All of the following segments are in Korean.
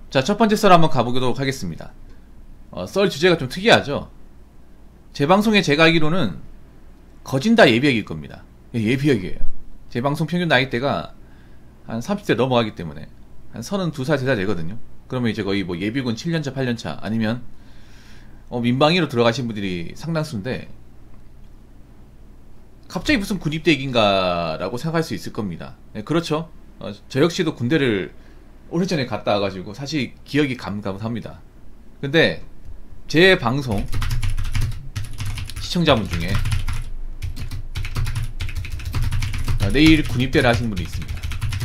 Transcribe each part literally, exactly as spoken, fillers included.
자, 첫 번째 썰 한번 가보도록 하겠습니다. 어, 썰 주제가 좀 특이하죠? 제 방송에 제가 알기로는 거진 다 예비역일 겁니다. 예, 예비역이에요. 제 방송 평균 나이대가 한 삼십 대 넘어가기 때문에 한 서른두 살, 세 살 되거든요. 그러면 이제 거의 뭐 예비군 칠 년 차, 팔 년 차 아니면 어, 민방위로 들어가신 분들이 상당수인데 갑자기 무슨 군입대 얘기인가 라고 생각할 수 있을 겁니다. 네, 그렇죠. 어, 저 역시도 군대를 오래전에 갔다 와가지고 사실 기억이 가물가물합니다. 근데 제 방송 시청자분 중에 어, 내일 군입대를 하시는 분이 있습니다.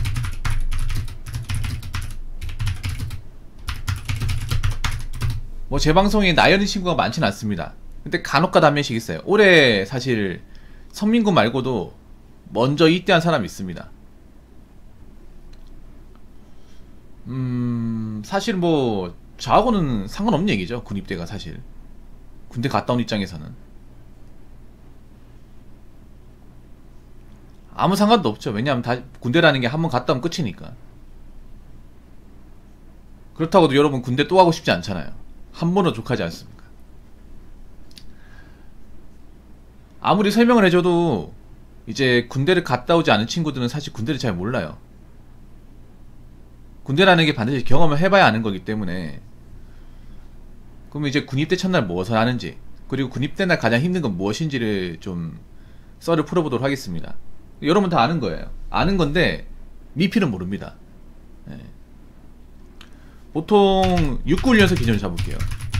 뭐 제 방송에 나이어린 친구가 많지는 않습니다. 근데 간혹가다 한 명씩 있어요. 올해 사실 선민군 말고도 먼저 입대한 사람이 있습니다. 음... 사실 뭐 저하고는 상관없는 얘기죠. 군입대가 사실 군대 갔다 온 입장에서는 아무 상관도 없죠. 왜냐하면 다 군대라는 게 한 번 갔다 오면 끝이니까. 그렇다고도 여러분 군대 또 가고 싶지 않잖아요. 한 번은 족하지 않습니까? 아무리 설명을 해줘도 이제 군대를 갔다 오지 않은 친구들은 사실 군대를 잘 몰라요. 군대라는 게 반드시 경험을 해봐야 아는 거기 때문에. 그러면 이제 군입대 첫날 무엇을 하는지, 그리고 군입대 날 가장 힘든 건 무엇인지를 좀 썰을 풀어보도록 하겠습니다. 여러분 다 아는 거예요. 아는 건데 미필은 모릅니다. 네. 보통 육군 훈련소 기준을 잡을게요.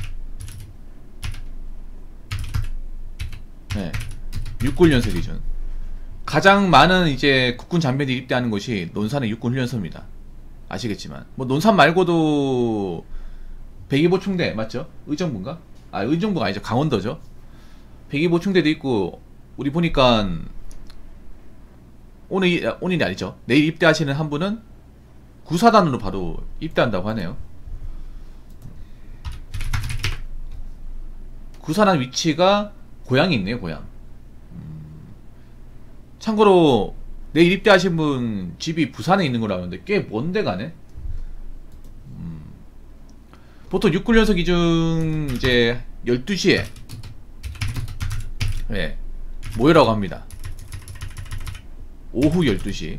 네, 육군 훈련소 기준. 가장 많은 이제 국군 장병들이 입대하는 곳이 논산의 육군 훈련소입니다. 아시겠지만 뭐 논산 말고도 백이보충대 맞죠? 의정부인가? 아, 의정부가 아니죠. 강원도죠. 백이보충대도 있고, 우리 보니까 오늘 오늘이 아니죠. 내일 입대하시는 한 분은 구사단으로 바로 입대한다고 하네요. 구사단 위치가 고향에 있네요. 고향. 음... 참고로 내일 입대하신 분 집이 부산에 있는 거라고 하는데 꽤 먼데 가네. 음... 보통 육군 훈련소 기준 이제 열두 시에 네, 모여라고 합니다. 오후 열두 시.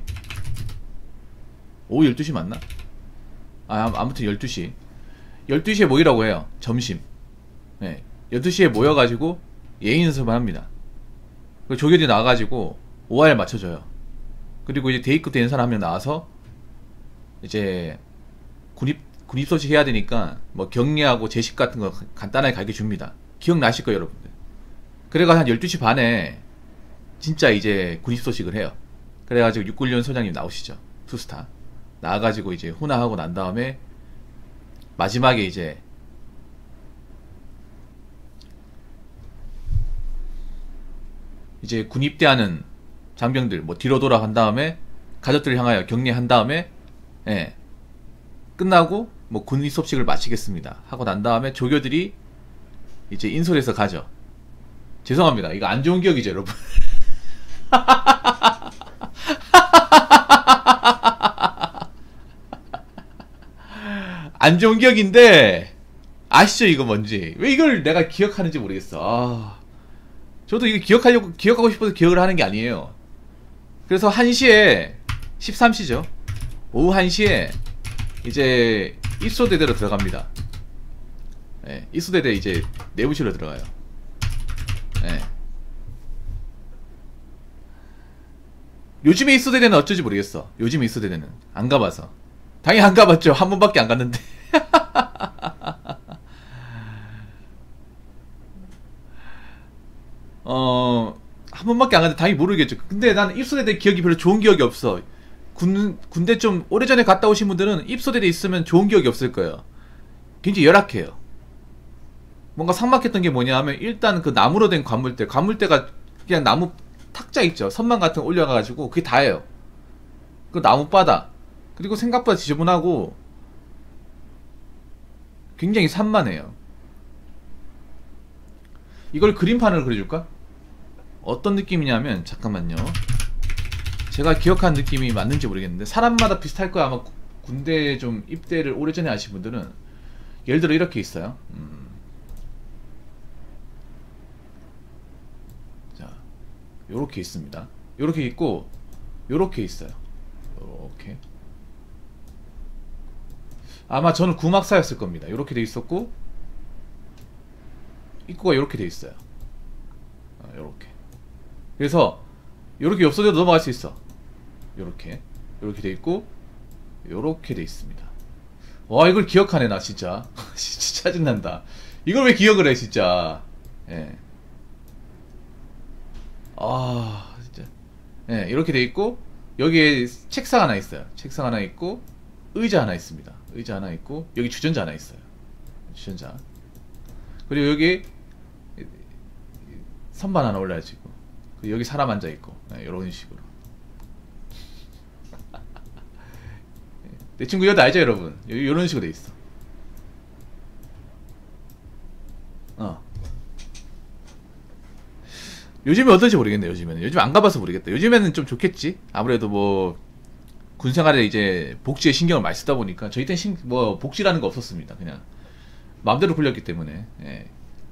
오후 열두 시 맞나? 아, 아무튼 열두 시. 열두 시에 모이라고 해요. 점심. 네. 열두 시에 모여가지고 예의 연습을 합니다. 그리고 조교들이 나와가지고 오아이를 맞춰줘요. 그리고 이제 대입급 되는 사람 한 명 나와서 이제 군입, 군입 소식 해야 되니까 뭐 격리하고 제식 같은 거 간단하게 가르쳐 줍니다. 기억나실 거예요, 여러분들. 그래가 한 열두 시 반에 진짜 이제 군입 소식을 해요. 그래가지고 육군련 소장님 나오시죠. 투스타. 나와가지고 이제 훈화하고 난 다음에 마지막에 이제 이제 군입대하는 장병들 뭐 뒤로 돌아간 다음에 가족들을 향하여 격리한 다음에 예 끝나고 뭐 군입 소식을 마치겠습니다 하고 난 다음에 조교들이 이제 인솔해서 가죠. 죄송합니다. 이거 안 좋은 기억이죠, 여러분. 안 좋은 기억인데 아시죠 이거 뭔지? 왜 이걸 내가 기억하는지 모르겠어. 아, 저도 이거 기억하려고 기억하고 싶어서 기억을 하는 게 아니에요. 그래서 한 시에 십삼 시죠. 오후 한 시에 이제 입소대대로 들어갑니다. 네, 입소대대 이제 내부실로 들어가요. 네. 요즘에 입소대대는 어쩔지 모르겠어. 요즘에 입소대대는 안 가봐서. 당연히 안 가봤죠. 한 번밖에 안 갔는데. 어, 한 번밖에 안 갔는데 당연히 모르겠죠. 근데 나는 입소대대 기억이 별로 좋은 기억이 없어. 군, 군대 좀 오래전에 갔다 오신 분들은 입소대대 있으면 좋은 기억이 없을 거예요. 굉장히 열악해요. 뭔가 삭막했던 게 뭐냐 하면 일단 그 나무로 된 관물대. 관물대가 그냥 나무 탁자 있죠. 선만 같은 거 올려가가지고 그게 다예요. 그 나무바닥. 그리고 생각보다 지저분하고 굉장히 산만해요. 이걸 그림판으로 그려줄까? 어떤 느낌이냐면 잠깐만요. 제가 기억하는 느낌이 맞는지 모르겠는데 사람마다 비슷할 거야. 아마 군대 좀 입대를 오래전에 하신 분들은 예를 들어 이렇게 있어요. 음. 자, 요렇게 있습니다. 요렇게 있고 요렇게 있어요. 요렇게. 아마 저는 구막사였을 겁니다. 요렇게 돼 있었고 입구가 요렇게 돼 있어요. 아, 요렇게. 그래서 요렇게 엽서대로 넘어갈 수 있어. 요렇게 요렇게 돼 있고 요렇게 돼 있습니다. 와, 이걸 기억하네 나 진짜. 진짜 짜증난다. 이걸 왜 기억을 해 진짜. 예. 아 진짜. 예, 이렇게 돼 있고 여기에 책상 하나 있어요. 책상 하나 있고 의자 하나 있습니다. 의자 하나 있고 여기 주전자 하나 있어요. 주전자. 그리고 여기 선반 하나 올라지고 여기 사람 앉아 있고 이런 식으로. 내 친구 여도 알죠 여러분? 이런 식으로 돼 있어. 어. 요즘에 어떨지 모르겠네. 요즘에는 요즘 안 가봐서 모르겠다. 요즘에는 좀 좋겠지. 아무래도 뭐 군생활에 이제 복지에 신경을 많이 쓰다 보니까 저희 때는 신, 뭐 복지라는 거 없었습니다. 그냥 마음대로 굴렸기 때문에. 예.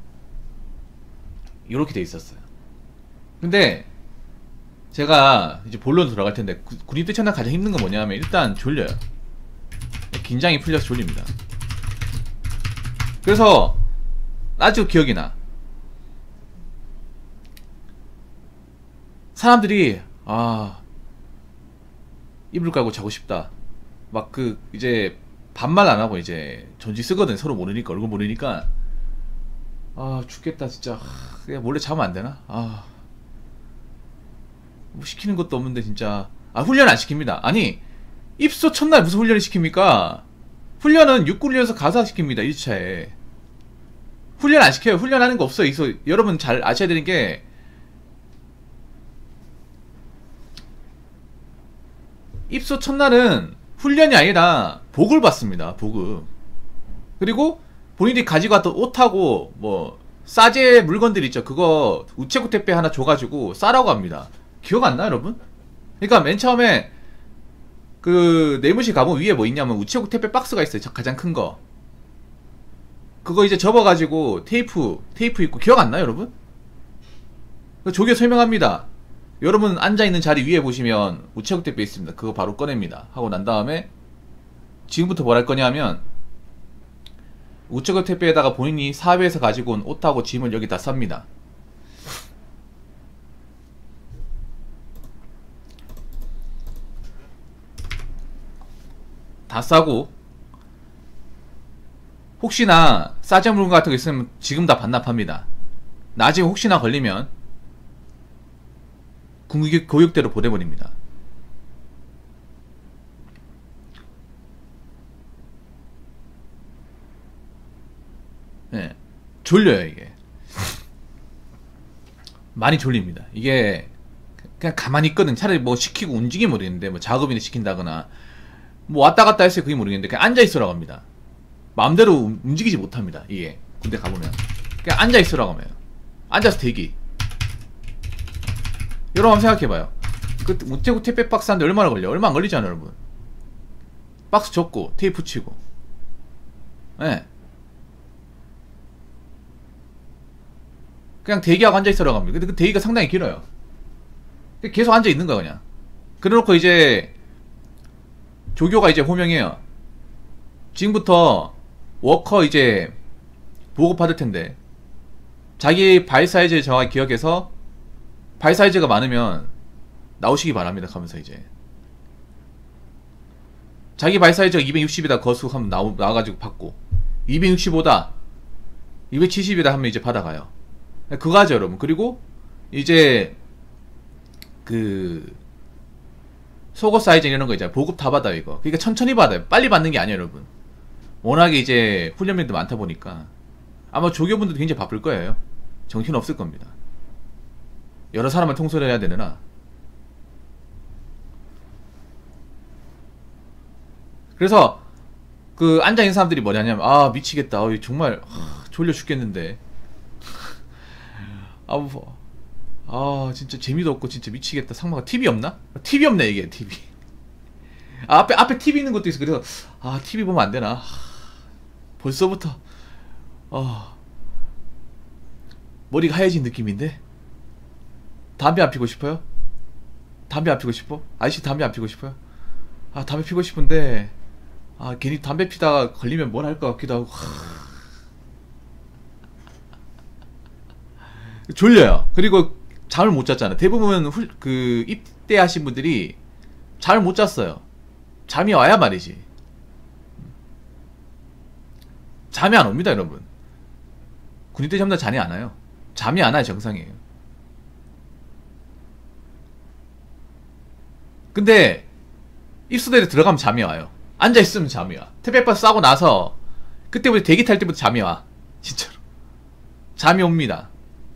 이렇게 돼 있었어요. 근데 제가 이제 본론 들어갈 텐데 구, 군입대 첫날 가장 힘든 건 뭐냐면 일단 졸려요. 긴장이 풀려서 졸립니다. 그래서 아주 기억이 나. 사람들이 아 이불 깔고 자고 싶다. 막 그 이제 반말 안 하고 이제 전지 쓰거든. 서로 모르니까 얼굴 모르니까 아 죽겠다 진짜. 아, 그냥 몰래 자면 안 되나? 아 뭐 시키는 것도 없는데 진짜. 아 훈련 안 시킵니다. 아니 입소 첫날 무슨 훈련을 시킵니까? 훈련은 육군훈련소 가서 시킵니다. 일 차에 훈련 안 시켜요. 훈련하는 거 없어요. 있어. 여러분 잘 아셔야 되는 게 입소 첫날은 훈련이 아니라 복을 받습니다. 복을. 그리고 본인들이 가지고 왔던 옷하고 뭐 싸제 물건들 있죠. 그거 우체국 택배 하나 줘가지고 싸라고 합니다. 기억 안 나 여러분? 그러니까 맨 처음에 그 내무실 가보면 위에 뭐 있냐면 우체국 택배 박스가 있어요. 가장 큰 거. 그거 이제 접어가지고 테이프 테이프 있고 기억 안 나요 여러분? 조교 설명합니다. 여러분 앉아있는 자리 위에 보시면 우체국 택배 있습니다. 그거 바로 꺼냅니다. 하고 난 다음에 지금부터 뭘 할 거냐면 우체국 택배에다가 본인이 사회에서 가지고 온 옷하고 짐을 여기다 쌉니다. 다 싸고 혹시나 싸제 물건 같은 거 있으면 지금 다 반납합니다. 나중에 혹시나 걸리면 군교육 교육대로 보내버립니다. 네, 졸려요 이게. 많이 졸립니다. 이게 그냥 가만히 있거든. 차라리 뭐 시키고 움직이면 모르겠는데 뭐 작업이나 시킨다거나 뭐 왔다 갔다 했어요. 그게 모르겠는데 그냥 앉아있으라고 합니다. 마음대로 움직이지 못합니다. 이게 군대 가보면 그냥 앉아있으라고 하면 앉아서 대기. 여러분 한번 생각해봐요. 그 우체국 택배 박스 하는데 얼마나 걸려? 얼마 안 걸리잖아요 여러분. 박스 접고 테이프 치고. 예. 네. 그냥 대기하고 앉아있으라고 합니다. 근데 그 대기가 상당히 길어요. 계속 앉아있는 거야 그냥. 그래놓고 이제 조교가 이제 호명해요. 지금부터 워커 이제 보고 받을 텐데 자기 발 사이즈를 정확히 기억해서 발 사이즈가 많으면 나오시기 바랍니다 하면서 이제 자기 발 사이즈가 이백육십이다 거수 하면 나오, 나와가지고 받고 이백육십오다 이백칠십이다 하면 이제 받아가요. 그거 하죠 여러분. 그리고 이제 그 속옷 사이즈 이런 거 있잖아요. 보급 다 받아요 이거. 그러니까 천천히 받아요. 빨리 받는 게 아니에요 여러분. 워낙에 이제 훈련병도 많다 보니까 아마 조교분들도 굉장히 바쁠 거예요. 정신 없을 겁니다. 여러 사람을 통솔 해야 되느라. 그래서 그 앉아있는 사람들이 뭐냐면 아 미치겠다. 어, 정말 하, 졸려 죽겠는데 아, 뭐, 아 진짜 재미도 없고 진짜 미치겠다. 상마가 티비 없나? 티비 없네 이게 티비. 아, 앞에 앞에 티비 있는 것도 있어. 그래서 아 티비 보면 안 되나? 벌써부터 어 머리가 하얘진 느낌인데. 담배 안 피고 싶어요? 담배 안 피고 싶어? 아저씨 담배 안 피고 싶어요? 아 담배 피고 싶은데 아 괜히 담배 피다가 걸리면 뭘 할 것 같기도 하고. 졸려요. 그리고 잠을 못 잤잖아. 대부분 훌, 그 입대하신 분들이 잠을 못 잤어요. 잠이 와야 말이지. 잠이 안 옵니다, 여러분. 군입대 전부 다 잠이 안 와요. 잠이 안 와요, 정상이에요. 근데 입소대에 들어가면 잠이 와요. 앉아있으면 잠이 와. 택배버스 싸고 나서 그때부터 대기 탈 때부터 잠이 와. 진짜로 잠이 옵니다.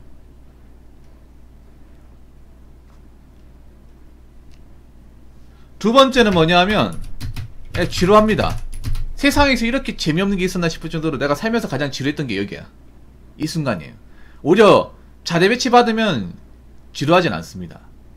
두 번째는 뭐냐 하면 예, 지루합니다. 세상에서 이렇게 재미없는 게 있었나 싶을 정도로 내가 살면서 가장 지루했던 게 여기야. 이 순간이에요. 오히려 자대 배치 받으면 지루하진 않습니다.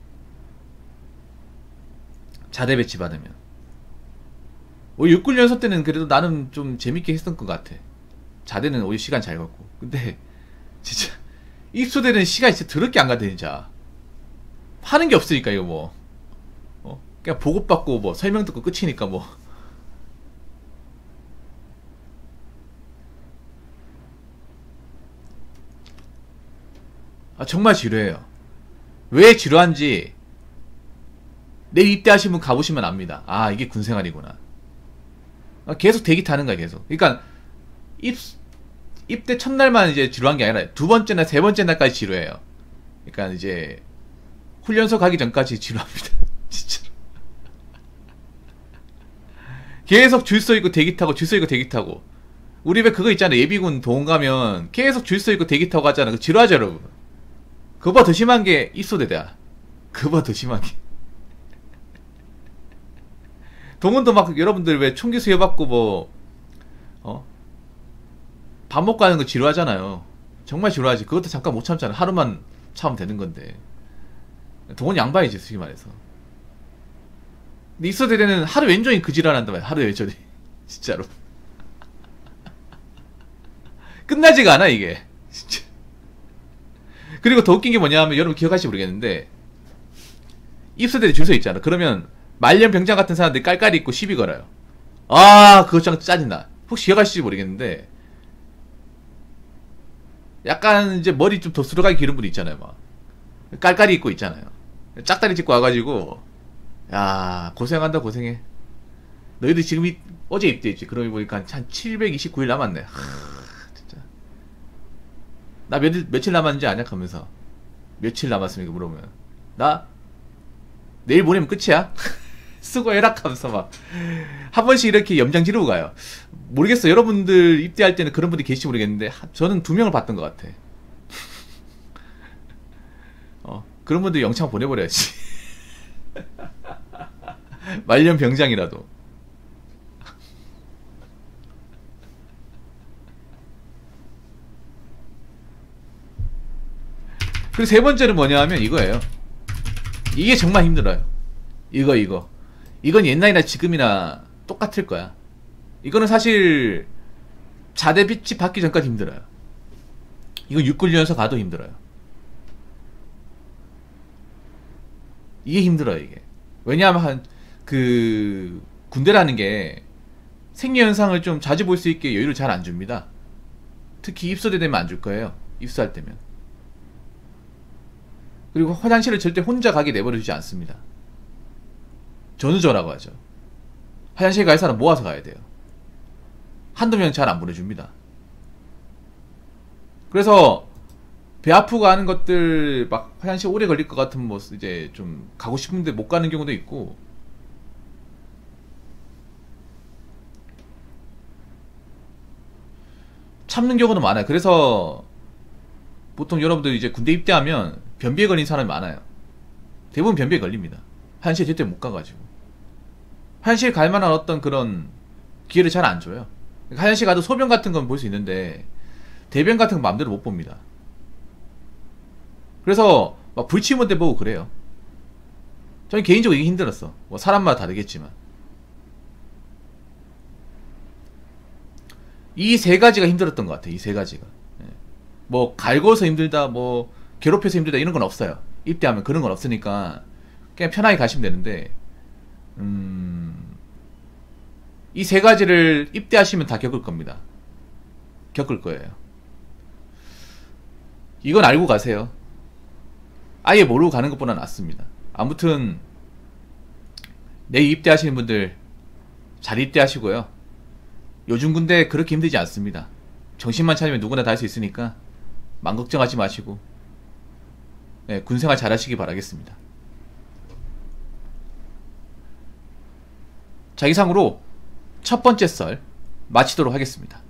자대 배치 받으면 오히려 육군 연서 때는 그래도 나는 좀 재밌게 했던 것 같아. 자대는 오히려 시간 잘 갔고. 근데 진짜 입소대는 시간이 진짜 더럽게 안 가대. 진짜 하는 게 없으니까 이거 뭐 어? 그냥 보고받고 뭐 설명 듣고 끝이니까 뭐. 아 정말 지루해요. 왜 지루한지 내일 입대하신 분 가보시면 압니다. 아 이게 군생활이구나. 아, 계속 대기 타는 거야 계속. 그러니까 입 입대 첫날만 이제 지루한 게 아니라 두 번째나 세 번째 날까지 지루해요. 그러니까 이제 훈련소 가기 전까지 지루합니다. 진짜로. 계속 줄 서 있고 대기 타고 줄 서 있고 대기 타고. 우리 왜 그거 있잖아. 예비군 동원 가면 계속 줄 서 있고 대기 타고 가잖아. 그 지루하죠 여러분. 그거보다 더 심한 게 입소대다. 그거보다 더 심한 게. 동원도 막 여러분들 왜 총기 수여받고 뭐 어? 밥 먹고 하는 거 지루하잖아요. 정말 지루하지. 그것도 잠깐 못 참잖아. 하루만 참으면 되는 건데. 동원 양반이지 솔직히 말해서. 근데 입소대대는 하루 왼종일 그 지랄한단 말이야. 하루 왼종일. 진짜로. 끝나지가 않아 이게. 진짜. 그리고 더 웃긴 게 뭐냐 하면 여러분 기억하실지 모르겠는데 입소대에 줄 서 있잖아. 그러면 말년 병장 같은 사람들이 깔깔이 입고 시비 걸어요. 아 그거 짱 짜증나. 혹시 기억하실지 모르겠는데 약간 이제 머리 좀 도스르가게 기른 분 있잖아요. 막 깔깔이 입고 있잖아요. 짝다리 짚고 와가지고 야 고생한다 고생해. 너희들 지금 이, 어제 입대했지. 그러고 보니까 한 칠백이십구 일 남았네. 하, 진짜 나 몇, 며칠 남았는지 아냐 하면서 며칠 남았습니까 물어보면 나 내일 보내면 끝이야. 수고해라 하면서 막 한 번씩 이렇게 염장 지르고 가요. 모르겠어. 여러분들 입대할 때는 그런 분들이 계실지 모르겠는데 저는 두 명을 봤던 것 같아. 어 그런 분들 영창 보내버려야지. 말년 병장이라도. 그리고 세 번째는 뭐냐 하면 이거예요. 이게 정말 힘들어요. 이거 이거 이건 옛날이나 지금이나 똑같을 거야. 이거는 사실 자대 배치 받기 전까지 힘들어요. 이건 육군련서 가도 힘들어요. 이게 힘들어요 이게. 왜냐하면 한 그 군대라는 게 생리 현상을 좀 자주 볼 수 있게 여유를 잘 안 줍니다. 특히 입소대 되면 안 줄 거예요. 입소할 때면. 그리고 화장실을 절대 혼자 가게 내버려 두지 않습니다. 전우조라고 하죠. 화장실 갈 사람 모아서 가야 돼요. 한두 명 잘 안 보내줍니다. 그래서 배 아프고 하는 것들 막 화장실 오래 걸릴 것 같으면 뭐 이제 좀 가고 싶은데 못 가는 경우도 있고. 참는 경우도 많아요. 그래서 보통 여러분들 이제 군대 입대하면 변비에 걸린 사람이 많아요. 대부분 변비에 걸립니다. 화장실 제때 못 가가지고. 화장실 갈 만한 어떤 그런 기회를 잘 안 줘요. 화장실 가도 소변 같은 건 볼 수 있는데 대변 같은 건 마음대로 못 봅니다. 그래서 막 불침원대 보고 그래요. 저는 개인적으로 이게 힘들었어. 뭐 사람마다 다르겠지만 이 세 가지가 힘들었던 것 같아요. 이 세 가지가. 예. 뭐 갈궈서 힘들다, 뭐 괴롭혀서 힘들다 이런 건 없어요. 입대하면 그런 건 없으니까 그냥 편하게 가시면 되는데, 음, 이 세 가지를 입대하시면 다 겪을 겁니다. 겪을 거예요. 이건 알고 가세요. 아예 모르고 가는 것보다 낫습니다. 아무튼 내일 입대하시는 분들 잘 입대하시고요. 요즘 군대 그렇게 힘들지 않습니다. 정신만 차리면 누구나 다 할 수 있으니까 맘 걱정하지 마시고, 네, 군생활 잘 하시기 바라겠습니다. 자, 이상으로 첫 번째 썰 마치도록 하겠습니다.